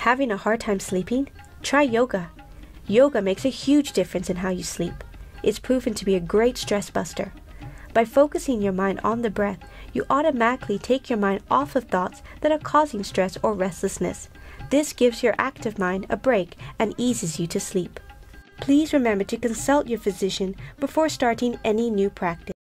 Having a hard time sleeping? Try yoga. Yoga makes a huge difference in how you sleep. It's proven to be a great stress buster. By focusing your mind on the breath, you automatically take your mind off of thoughts that are causing stress or restlessness. This gives your active mind a break and eases you to sleep. Please remember to consult your physician before starting any new practice.